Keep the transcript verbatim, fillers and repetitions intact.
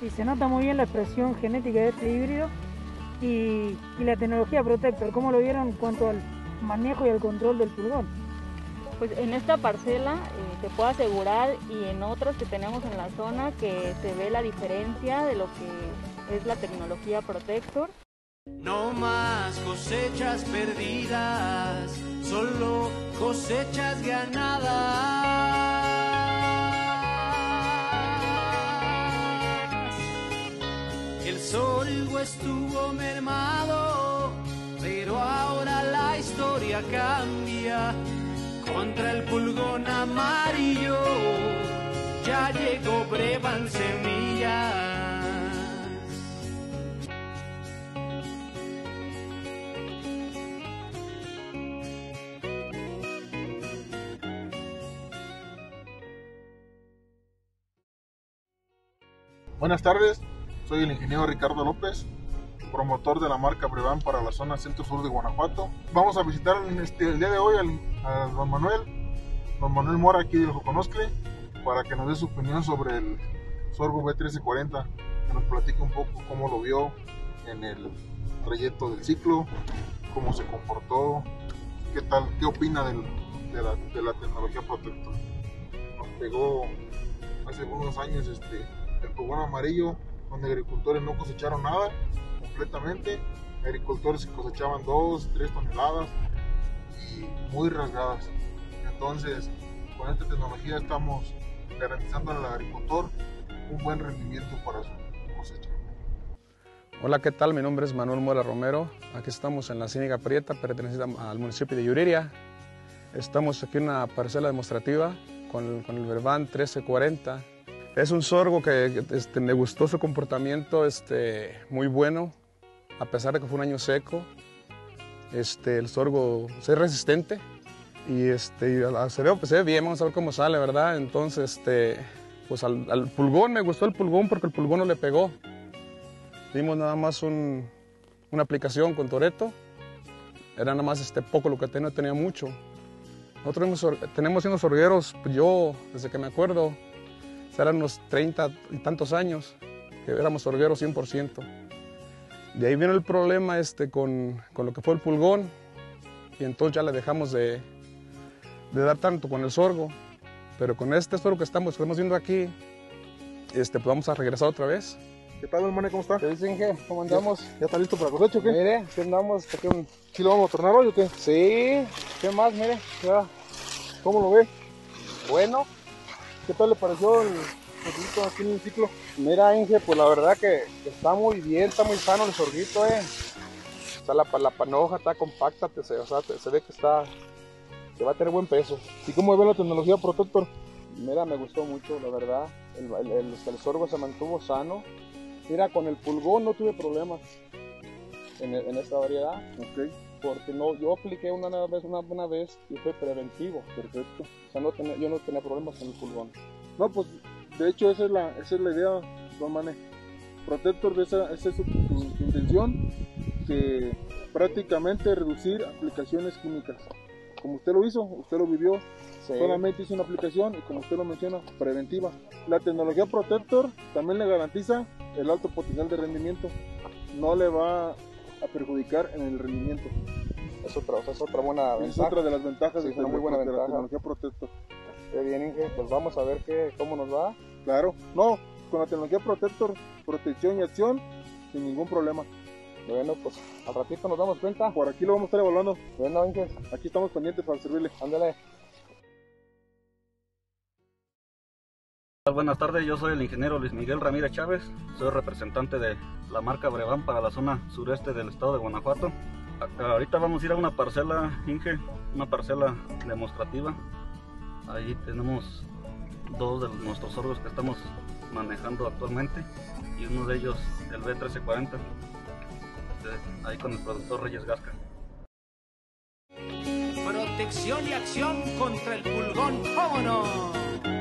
y se nota muy bien la expresión genética de este híbrido y, y la tecnología Protector. ¿Cómo lo vieron en cuanto al manejo y al control del pulgón? Pues en esta parcela eh, te puedo asegurar, y en otras que tenemos en la zona, que se ve la diferencia de lo que es la tecnología Protector. No más cosechas perdidas, solo cosechas ganadas. El sorgo estuvo mermado, pero ahora la historia cambia. Contra el pulgón amarillo ya llegó Brevan Semillas. Buenas tardes, soy el ingeniero Ricardo López, promotor de la marca Brevan para la zona centro-sur de Guanajuato. Vamos a visitar este, el día de hoy al, a don Manuel, don Manuel Mora, aquí de Joconoscle, para que nos dé su opinión sobre el sorgo B trece cuarenta, que nos platique un poco cómo lo vio en el trayecto del ciclo, cómo se comportó, qué tal, qué opina del, de, la, de la tecnología Protector. Nos pegó hace algunos años este, el pulgón amarillo, donde agricultores no cosecharon nada completamente, agricultores que cosechaban dos, tres toneladas y muy rasgadas. Entonces, con esta tecnología estamos garantizando al agricultor un buen rendimiento para su cosecha. Hola, ¿qué tal? Mi nombre es Manuel Mora Romero. Aquí estamos en la Ciénaga Prieta, perteneciente al municipio de Yuriria. Estamos aquí en una parcela demostrativa con el, con el Brevan trece cuarenta. Es un sorgo que este, me gustó su comportamiento este, muy bueno, a pesar de que fue un año seco. Este, el sorgo es resistente y este, se, ve, se ve bien, vamos a ver cómo sale, ¿verdad? Entonces, este, pues al, al pulgón, me gustó el pulgón porque el pulgón no le pegó. Dimos nada más un, una aplicación con Toretto, era nada más este, poco lo que tenía, no tenía mucho. Nosotros tenemos, tenemos unos sorgueros, yo desde que me acuerdo, eran unos treinta y tantos años, que éramos sorgueros cien por ciento. De ahí vino el problema este, con, con lo que fue el pulgón, y entonces ya le dejamos de, de dar tanto con el sorgo. Pero con este sorgo que estamos, que estamos viendo aquí, este, pues vamos a regresar otra vez. ¿Qué tal, hermano? ¿Cómo está? ¿Qué dice, Inge? ¿Cómo andamos? ¿Ya, ya está listo para cosecha o qué? Mire, aquí andamos. Aquí un... ¿Sí lo vamos a tornar hoy o qué? Sí, ¿qué más? Mire, ya. ¿Cómo lo ve? Bueno. ¿Qué tal le pareció el sorguito aquí en el ciclo? Mira, Inge, pues la verdad que está muy bien, está muy sano el sorguito, eh. O sea, la, la panoja está compacta, te, o sea, te, se ve que está, que va a tener buen peso. ¿Y cómo ve la tecnología Protector? Mira, me gustó mucho, la verdad. El, el, el, el sorgo se mantuvo sano. Mira, con el pulgón no tuve problemas en, en esta variedad. Ok. Porque no, yo apliqué una vez, una, una vez y fue preventivo. Perfecto. O sea, no tenía, yo no tenía problemas con el pulgón. No, pues de hecho esa es la, esa es la idea, don Mane. Protector, esa, esa es su, su, su intención, que prácticamente reducir aplicaciones químicas. Como usted lo hizo, usted lo vivió, sí. Solamente hizo una aplicación y como usted lo menciona, preventiva. La tecnología Protector también le garantiza el alto potencial de rendimiento. No le va a perjudicar en el rendimiento. Es otra, es otra buena ventaja. Es otra de las ventajas sí, de, una muy buena de ventaja. la tecnología Protector. Qué bien, Inge, pues vamos a ver qué, cómo nos va. Claro, no, con la tecnología Protector, protección y acción, sin ningún problema. Bueno, pues al ratito nos damos cuenta. Por aquí lo vamos a estar evaluando. Bueno, Inge. Aquí estamos pendientes para servirle. Ándale. Buenas tardes, yo soy el ingeniero Luis Miguel Ramírez Chávez, soy representante de la marca Brevan para la zona sureste del estado de Guanajuato. Ahorita vamos a ir a una parcela, Inge, una parcela demostrativa. Ahí tenemos dos de nuestros sorgos que estamos manejando actualmente y uno de ellos el B trece cuarenta, ahí con el productor Reyes Gasca. Protección y acción contra el pulgón, ¡cómo no!